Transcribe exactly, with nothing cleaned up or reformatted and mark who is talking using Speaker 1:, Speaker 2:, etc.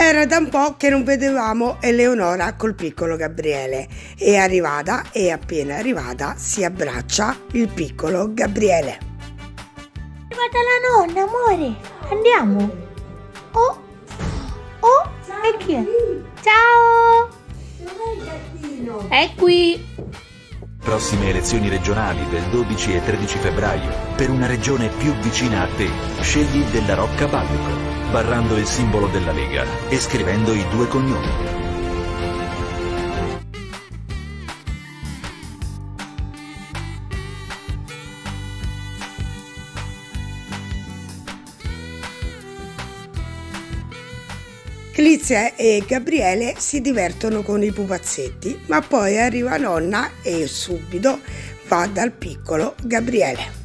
Speaker 1: Era da un po' che non vedevamo Eleonora col piccolo Gabriele. È arrivata e appena arrivata si abbraccia il piccolo Gabriele.
Speaker 2: È arrivata la nonna, amore. Andiamo. Oh, oh, e chi è? Ciao.
Speaker 1: Dov'è il gattino?
Speaker 2: È qui.
Speaker 3: Prossime elezioni regionali del dodici e tredici febbraio. Per una regione più vicina a te, scegli Della Rocca Ballico, barrando il simbolo della Lega e scrivendo i due cognomi.
Speaker 1: Clizia e Gabriele si divertono con i pupazzetti, ma poi arriva nonna e subito va dal piccolo Gabriele.